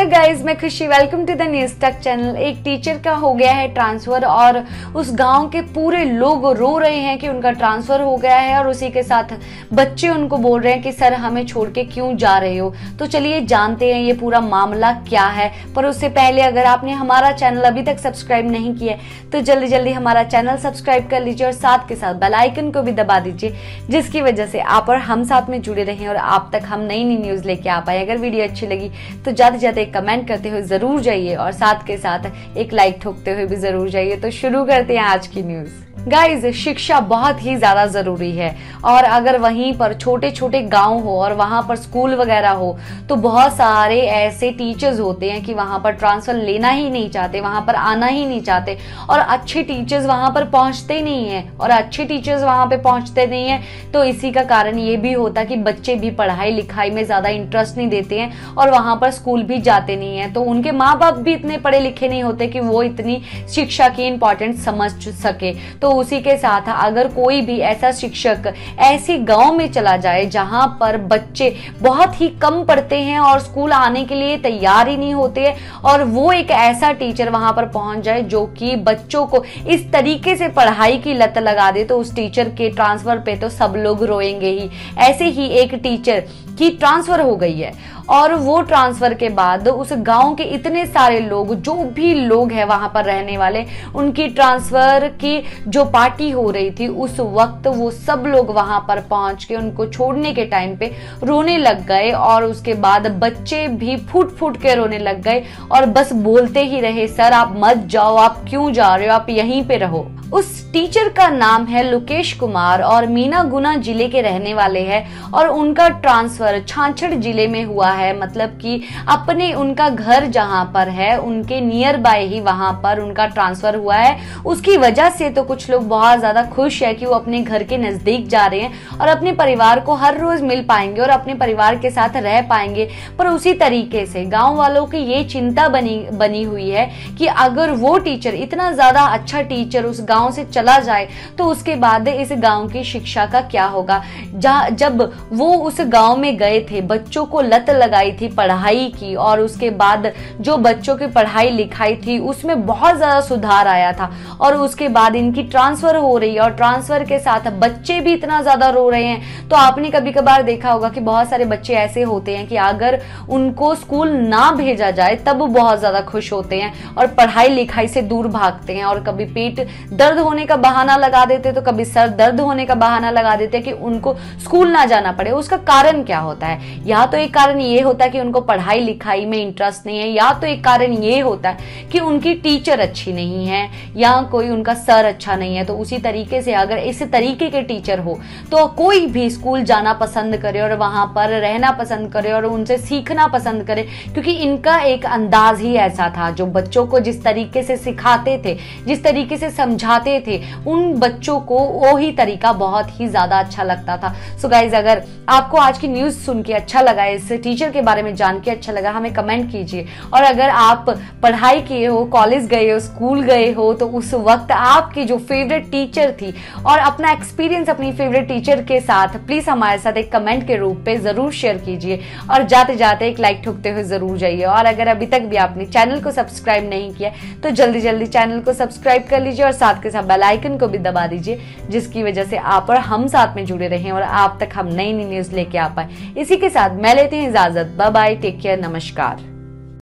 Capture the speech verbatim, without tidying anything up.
Hello guys, मैं Khushi, welcome to the news Tak channel. एक teacher का हो गया है ट्रांसफर और उस गांव के पूरे लोग रो रहे हैं कि उनका ट्रांसफर हो गया है और उसी के साथ बच्चे उनको बोल रहे हैं कि सर हमें छोड़ के क्यों जा रहे हो। तो चलिए जानते हैं ये पूरा मामला क्या है। पर उससे पहले अगर आपने हमारा चैनल अभी तक सब्सक्राइब नहीं किया तो जल्दी जल्दी हमारा चैनल सब्सक्राइब कर लीजिए और साथ के साथ बेल आइकन को भी दबा दीजिए, जिसकी वजह से आप और हम साथ में जुड़े रहें और आप तक हम नई नई न्यूज लेके आ पाए। अगर वीडियो अच्छी लगी तो ज्यादा ज्यादा एक कमेंट करते हुए जरूर जाइए और साथ के साथ एक लाइक ठोकते हुए भी जरूर जाइए। तो शुरू करते हैं आज की न्यूज। गाइज, शिक्षा बहुत ही ज्यादा जरूरी है और अगर वहीं पर छोटे छोटे गांव हो और वहां पर स्कूल वगैरह हो तो बहुत सारे ऐसे टीचर्स होते हैं कि वहां पर ट्रांसफर लेना ही नहीं चाहते, वहां पर आना ही नहीं चाहते और अच्छे टीचर्स वहां पर पहुंचते नहीं है और अच्छे टीचर्स वहां पे पहुंचते नहीं है। तो इसी का कारण ये भी होता कि बच्चे भी पढ़ाई लिखाई में ज्यादा इंटरेस्ट नहीं देते हैं और वहां पर स्कूल भी जाते नहीं है। तो उनके माँ बाप भी इतने पढ़े लिखे नहीं होते कि वो इतनी शिक्षा की इंपॉर्टेंस समझ सके। तो उसी के साथ अगर कोई भी ऐसा शिक्षक ऐसे गांव में चला जाए जहां पर बच्चे बहुत ही कम पढ़ते हैं और स्कूल आने के लिए तैयार ही नहीं होते हैं और वो एक ऐसा टीचर वहां पर पहुंच जाए जो कि बच्चों को इस तरीके से पढ़ाई की लत लगा दे, तो उस टीचर के ट्रांसफर पे तो सब लोग रोएंगे ही। ऐसे ही एक टीचर की ट्रांसफर हो गई है और वो ट्रांसफर के बाद उस गांव के इतने सारे लोग, जो भी लोग हैं वहां पर रहने वाले, उनकी ट्रांसफर की जो पार्टी हो रही थी उस वक्त वो सब लोग वहां पर पहुंच के उनको छोड़ने के टाइम पे रोने लग गए और उसके बाद बच्चे भी फूट फूट के रोने लग गए और बस बोलते ही रहे, सर आप मत जाओ, आप क्यों जा रहे हो, आप यहीं पे रहो। उस टीचर का नाम है लोकेश कुमार और मीना गुना जिले के रहने वाले हैं और उनका ट्रांसफर छाछड़ जिले में हुआ है। मतलब कि अपने उनका घर जहां पर है उनके नियर बाय ही वहां पर उनका ट्रांसफर हुआ है। उसकी वजह से तो कुछ लोग बहुत ज्यादा खुश है कि वो अपने घर के नजदीक जा रहे हैं और अपने परिवार को हर रोज मिल पाएंगे और अपने परिवार के साथ रह पाएंगे। पर उसी तरीके से गांव वालों की ये चिंता बनी बनी हुई है कि अगर वो टीचर, इतना ज्यादा अच्छा टीचर उस गांव से चला जाए तो उसके बाद इस गांव की शिक्षा का क्या होगा। जब वो उस गांव में गए थे, बच्चों को लत लगाई थी पढ़ाई की और उसके बाद जो बच्चों की पढ़ाई लिखाई थी उसमें बहुत ज्यादा सुधार आया था और उसके बाद इनकी ट्रांसफर हो रही है और ट्रांसफर के साथ बच्चे भी इतना ज्यादा रो रहे हैं। तो आपने कभी कभार देखा होगा कि बहुत सारे बच्चे ऐसे होते हैं कि अगर उनको स्कूल ना भेजा जाए तब वो बहुत ज्यादा खुश होते हैं और पढ़ाई लिखाई से दूर भागते हैं और कभी पेट दर्द होने का बहाना लगा देते तो कभी सर दर्द होने का बहाना लगा देते कि उनको स्कूल ना जाना पड़े। उसका कारण क्या होता है? या तो एक कारण ये होता है कि उनको पढ़ाई लिखाई में इंटरेस्ट नहीं है, या तो एक कारण ये होता है कि उनकी टीचर अच्छी नहीं है या कोई उनका सर अच्छा नहीं है। तो उसी तरीके से अगर इस तरीके के टीचर हो तो कोई भी स्कूल जाना पसंद करे और वहां पर रहना पसंद करे और उनसे सीखना पसंद करे, क्योंकि इनका एक अंदाज ही ऐसा था। जो बच्चों को जिस तरीके से सिखाते थे, जिस तरीके से समझाते थे, उन बच्चों को वो ही तरीका बहुत ही ज्यादा अच्छा लगता था। सो गाइज, अगर आपको आज की न्यूज सुन के अच्छा लगा, इस टीचर के बारे में जान के अच्छा लगा, हमें कमेंट कीजिए। और अगर आप पढ़ाई किए हो, कॉलेज गए हो, स्कूल गए हो, तो उस वक्त आपकी जो फेवरेट टीचर थी और अपना एक्सपीरियंस अपनी फेवरेट टीचर के साथ प्लीज हमारे साथ एक कमेंट के रूप पे जरूर शेयर कीजिए और जाते जाते एक लाइक ठोकते हुए जरूर जाइए। और अगर अभी तक भी आपने चैनल को सब्सक्राइब नहीं किया तो जल्दी जल्दी चैनल को सब्सक्राइब कर लीजिए और साथ के साथ बेल आइकन को भी दबा दीजिए, जिसकी वजह से आप और हम साथ में जुड़े रहें और आप तक हम नई नई न्यूज लेके आ पाए। इसी के साथ मैं लेती हूँ इजाजत। बाय बाय, टेक केयर, नमस्कार।